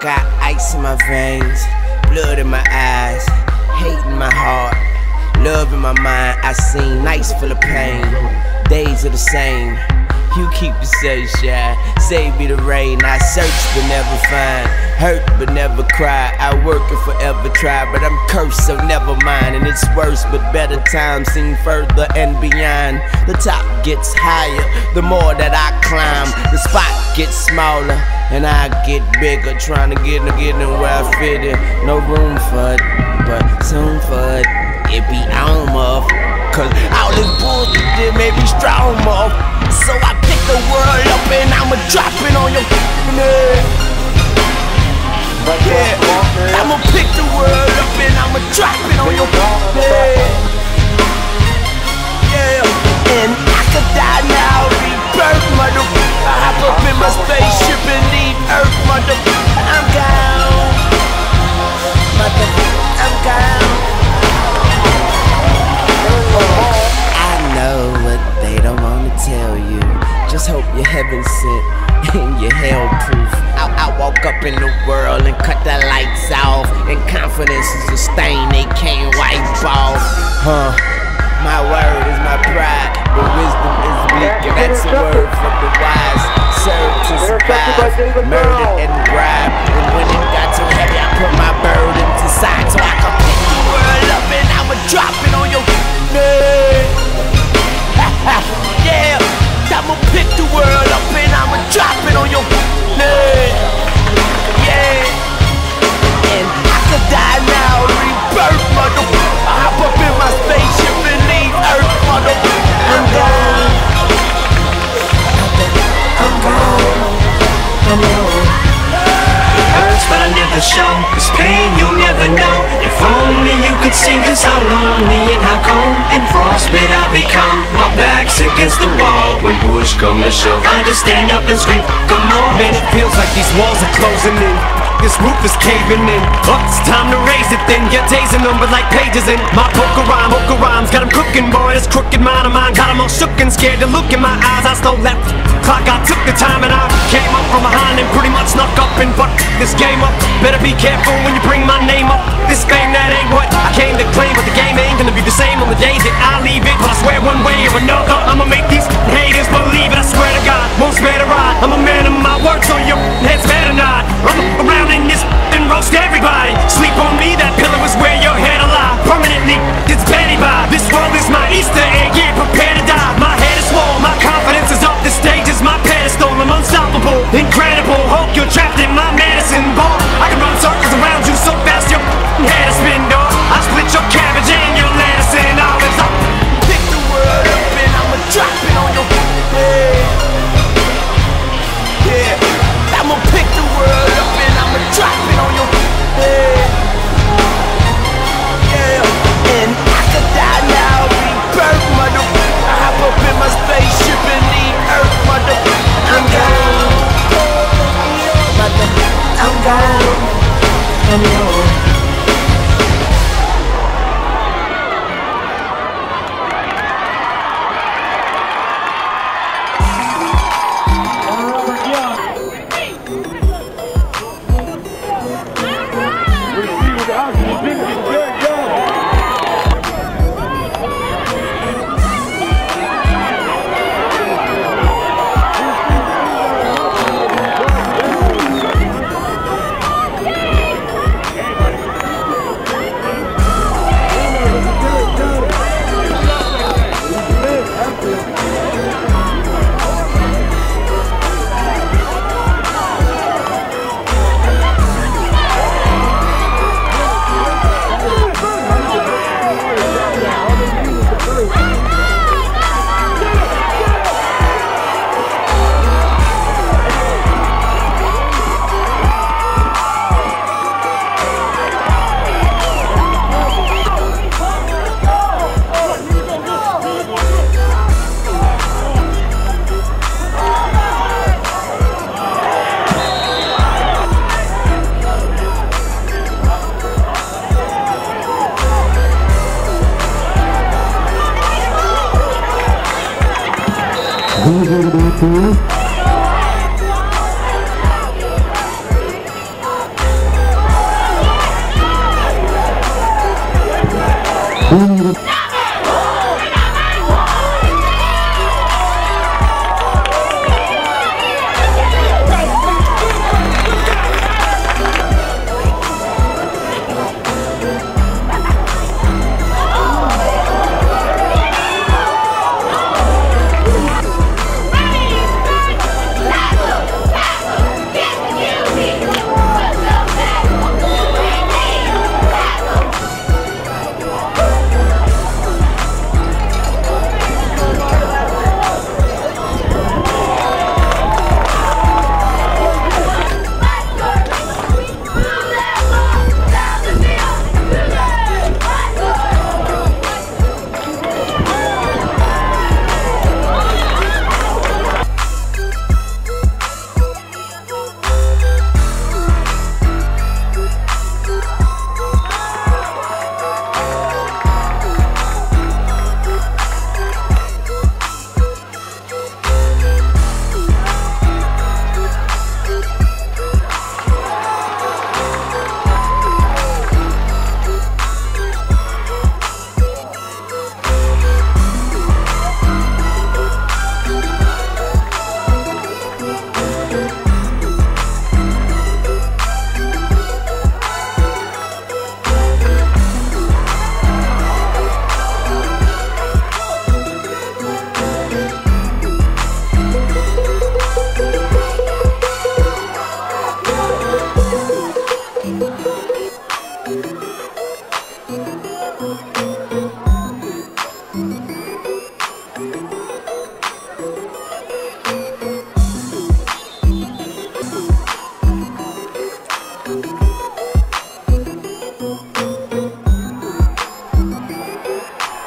Got ice in my veins, blood in my eyes, hate in my heart, love in my mind. I seen nights full of pain, days are the same. You keep the sunshine, save me the rain. I search but never find, hurt but never cry. I work and forever try, but I'm cursed, so never mind. And it's worse, but better times seem further and beyond. The top gets higher, the more that I climb. The spot gets smaller, and I get bigger. Trying to get in where I fit in. No room for it, but soon for it, it be on, muff. Cause all this bullshit made me strong, muff. So I pick the world up and I'ma drop it on your head. Yeah, I'ma pick the world up and I'ma drop it on your head. Yeah, and I could die now, rebirth, mother. I hop up in my spaceship and leave Earth, mother. I'm gone, mother. I'm gone. I know what they don't wanna tell you. Just hope you're heaven sent and you're hell proof. I walk up in the world and cut the lights off, and confidence is a stain they can't wipe off. My word is my pride, but wisdom is bleak, and that's a word from the wise. Serve to survive, murdered and bribed, and when it got too heavy I put my burden to side so I can pick the world up and I'ma drop it on your head. Yeah, I'ma pick the world up and I'ma drop it on your head. Yeah, and I could die now, rebirth, mother. I hop up in my spaceship and leave Earth, mother. I'm gone, I'm gone, I'm gone. It hurts but I never show, this pain you'll never know. If only you could see just how lonely and how cold and frostbit I become. My back's against the wall when push come to shove. I just stand up and scream, come on. Man, it feels like these walls are closing in, this roof is caving in. Oh, it's time to raise it then. You're tasing them but like pages in my poker rhymes got them cooking, boy. This crooked mind of mine got them all shook and scared to look in my eyes. I stole that clock, I took the time and I came up from behind and pretty much snuck up and fucked this game up. Better be careful when you bring my name up. This fame, that ain't what I came to claim, but the game ain't gonna be the same on the days that I leave it. But I swear one way or another I'ma make these haters believe it. I swear to God, won't spare the ride. I'm a man of my word, so your head's better not. I'm around in this and roast everybody. Sleep on me, that pillow is where your head alive. Permanently, it's Betty by. This world is my Easter egg, yeah, prepare to die. My head is swole, my confidence is up. This stage is my pedestal, I'm unstoppable, incredible. Hope you're trapped in my medicine ball. I can run circles around you so fast your head is spin, dog. I split your cabbage and your lettuce and all this up. Pick the world up and I'ma drop it on your head. Yeah, I'ma pick the world up and I'ma drop it on your head. Yeah, and I could die now, rebirth, mother. I hop up in my spaceship and leave Earth, mother. I'm gone, mother. I'm gone, I'm gone.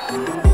Bye.